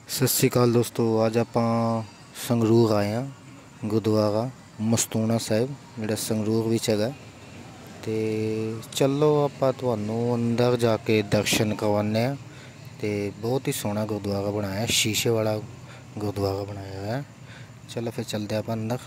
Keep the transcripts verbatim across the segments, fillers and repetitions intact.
सत श्री अकाल दोस्तों, आज ਆਪਾਂ ਸੰਗਰੂਰ ਆਏ ਹਾਂ। ਗੁਰਦੁਆਰਾ ਮਸਤੂਣਾ ਸਾਹਿਬ ਜਿਹੜਾ ਸੰਗਰੂਰ ਵਿੱਚ ਹੈਗਾ। ਤੇ ਚਲੋ ਆਪਾਂ ਤੁਹਾਨੂੰ ਅੰਦਰ ਜਾ ਕੇ ਦਰਸ਼ਨ ਕਰਵਾਉਂਦੇ ਹਾਂ। ਤੇ ਬਹੁਤ ਹੀ ਸੋਹਣਾ ਗੁਰਦੁਆਰਾ ਬਣਾਇਆ, ਸ਼ੀਸ਼ੇ ਵਾਲਾ ਗੁਰਦੁਆਰਾ ਬਣਾਇਆ ਹੈ। ਚਲੋ ਫਿਰ ਚੱਲਦੇ ਆਪਾਂ ਅੰਦਰ।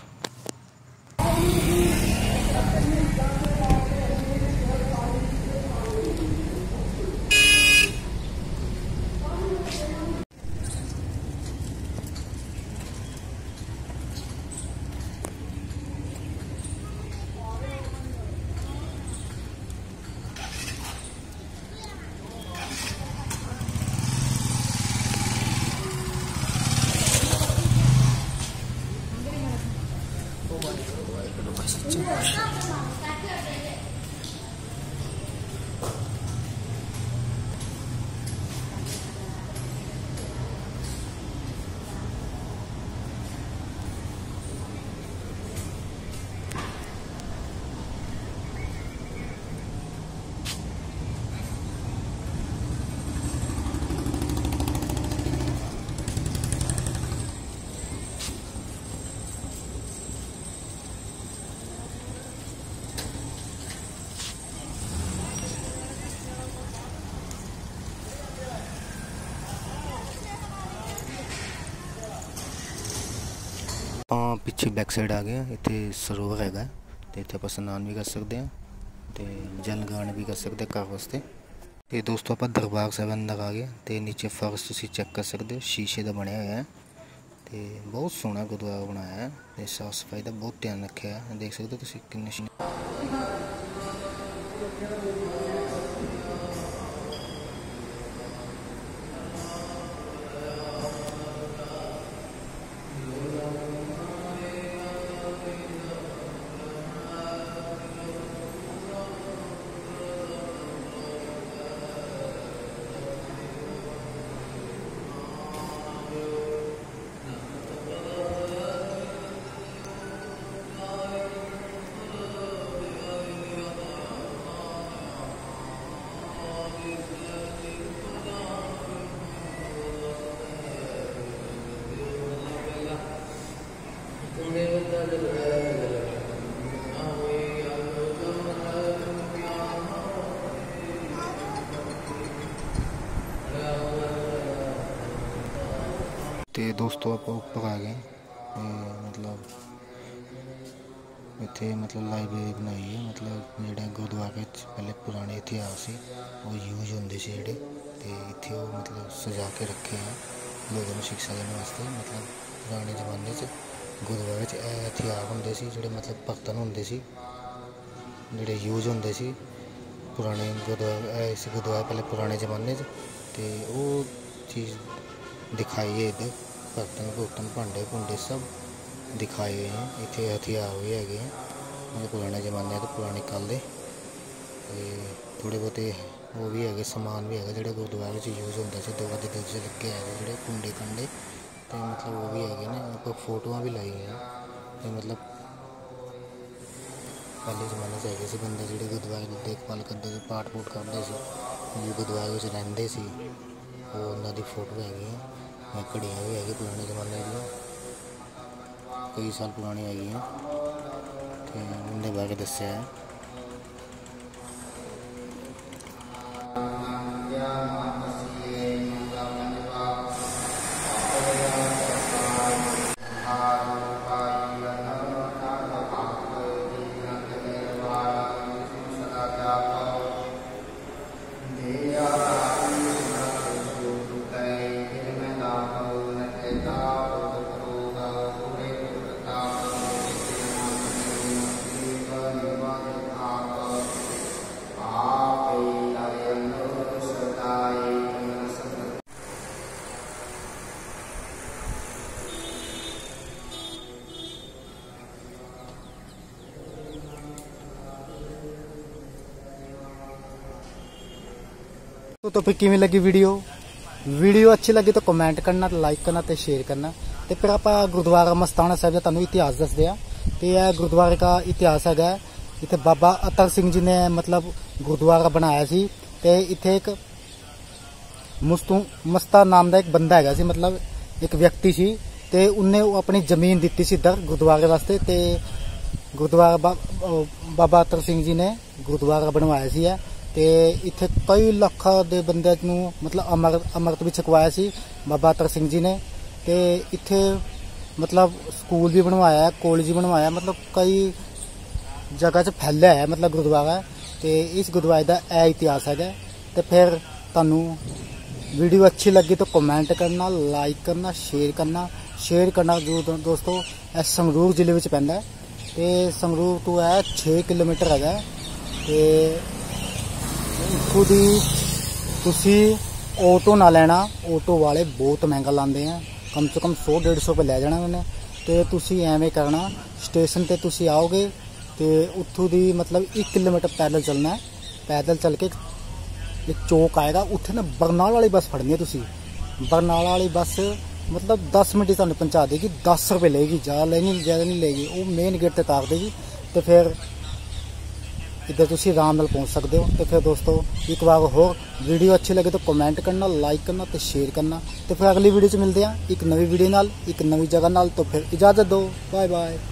ਆਪਾਂ ਪਿੱਛੇ ਬੈਕ ਸਾਈਡ ਆ ਗਏ ਹਾਂ। ਇੱਥੇ ਸਰੋਵਰ ਹੈਗਾ ਤੇ ਇੱਥੇ ਆਪਾਂ ਇਸ਼ਨਾਨ ਵੀ ਕਰ ਸਕਦੇ ਹਾਂ ਤੇ ਜਲ ਗ੍ਰਹਣ ਵੀ ਕਰ ਸਕਦੇ ਘਰ ਵਾਸਤੇ। ਤੇ ਦੋਸਤੋ ਆਪਾਂ ਦਰਬਾਰ ਸਾਹਿਬ ਅੰਦਰ ਆ ਗਏ ਤੇ ਨੀਚੇ ਫਰਸ਼ ਤੁਸੀਂ ਚੈੱਕ ਕਰ ਸਕਦੇ ਹੋ, ਸ਼ੀਸ਼ੇ ਦਾ ਬਣਿਆ ਹੋਇਆ ਹੈ ਤੇ ਬਹੁਤ ਸੋਹਣਾ ਗੁਰਦੁਆਰਾ ਬਣਾਇਆ ਹੈ ਤੇ ਸਾਫ ਸਫਾਈ ਦਾ ਬਹੁਤ ਧਿਆਨ ਰੱਖਿਆ ਹੈ। ਦੇਖ ਸਕਦੇ ਹੋ ਤੁਸੀਂ ਕਿੰਨੇ ਤੇ ਦੋਸਤੋ ਆਪਾਂ ਉੱਪਰ ਆ ਗਏ। मतलब ਇੱਥੇ मतलब ਲਾਇਬ੍ਰੇਰੀ ਬਣਾਈ ਹੈ। मतलब ਜਿਹੜੇ ਗੁਰਦੁਆਰੇ 'ਚ ਪਹਿਲੇ ਪੁਰਾਣੇ ਇਤਿਹਾਸ ਸੀ ਉਹ ਯੂਜ ਹੁੰਦੇ ਸੀ ਜਿਹੜੇ, ਤੇ ਇੱਥੇ ਉਹ मतलब ਸਜਾ ਕੇ ਰੱਖੇ ਆ ਲੋਕਾਂ ਨੂੰ ਸਿੱਖਿਆ ਦੇਣ ਵਾਸਤੇ। मतलब ਪੁਰਾਣੇ ਜ਼ਮਾਨੇ 'ਚ ਗੁਰਦੁਆਰੇ 'ਚ ਇਹ ਹਥਿਆਰ ਹੁੰਦੇ ਸੀ ਜਿਹੜੇ मतलब ਬਰਤਨ ਹੁੰਦੇ ਸੀ ਜਿਹੜੇ ਯੂਜ ਹੁੰਦੇ ਸੀ ਪੁਰਾਣੇ ਗੁਰਦੁਆਰੇ। ਇਸ ਗੁਰਦੁਆਰੇ ਪਹਿਲੇ ਪੁਰਾਣੇ ਜ਼ਮਾਨੇ 'ਚ ਤੇ ਉਹ ਚੀਜ਼ दिखाई है। इधर बर्तन बुर्तन भांडे भुंडे सब दिखाए हुए हैं। इतने हथियार भी है मतलब पुराने जमाने तो पुराने कल दे थोड़े बहुते वो भी है, समान भी है जो गुरुद्वारे यूज होंगे से दो दिल च लगे है जोड़े कुंडे कंडे तो मतलब वो भी है ना। आप फोटोआं भी लाई हैं तो मतलब पहले जमाने से है बंदे जो गुरुद्वारे की देखभाल करते पाठ पूठ करते जो गुरुद्वारे रहते सी वो उन्होंने फोटो है। घड़ियाँ भी है पुराने जमाने दी, कई साल पुरानी है तो उनके बारे दस्या है। तो, तो फिर किवें लगी वीडियो वीडियो अच्छी लगी तो कमेंट करना, लाइक करना तो शेयर करना। तो फिर आप गुरुद्वारा मस्ताना साहब का तुहानू इतिहास दसदे आ। तो यह गुरुद्वारे का इतिहास है। इतने बाबा अतर सिंह जी ने मतलब गुरुद्वारा बनाया सी। ते इत्थे एक मुस्तू मस्ता नाम का एक बंदा है, मतलब एक व्यक्ति सी ते उन्हें अपनी जमीन दी सी दर गुरुद्वारे वास्ते ते गुरुद्वारा बा, बाबा अतर सिंह जी ने गुरुद्वारा बनवाया सी है ते इत्थे कई लाखां दे बंदे नूं मतलब अमृत अमृत भी छकवाया सी बाबा अतर सिंह जी ने ते इत्थे मतलब स्कूल भी बनवाया, कॉलेज भी बनवाया, मतलब कई जगह च फैलिया है मतलब गुरुद्वारा। ते इस गुरुद्वारे का यह इतिहास है। तो फिर तुहानू वीडियो अच्छी लगी तो कमेंट करना, लाइक करना, शेयर करना शेयर करना जरूर दोस्तों। यह संगरूर जिले में पैंदा है ते संगरूर तो है छे किलोमीटर है ते इत्थों दी तुसी ऑटो ना लेना, ऑटो वाले बहुत महंगा लाते हैं, कम से कम सौ डेढ़ सौ रुपये लै जाना उन्हें। तो तुसी एवें करना स्टेशन ते तुसी आओगे तो उत्थों दी मतलब एक किलोमीटर पैदल चलना है, पैदल चल के एक चौक आएगा उत्थे ना बरनाला वाली बस फड़नी है तुसी। बरनाला वाली बस मतलब दस मिनट तुहानू पहुँचा देगी, दस रुपये लेगी, ज़्यादा लेगी ज़्यादा नहीं लेगी, वो मेन गेट ते तार देगी। तो फिर इधर तुसी आराम नाल पहुँच सकते हो। तो फिर दोस्तों एक बार होर वीडियो अच्छी लगे तो कमेंट करना, लाइक करना तो शेयर करना। तो फिर अगली वीडियो च मिलते हैं एक नवी वीडियो नाल, एक नवी जगह नाल। तो फिर इजाज़त दो, बाय बाय।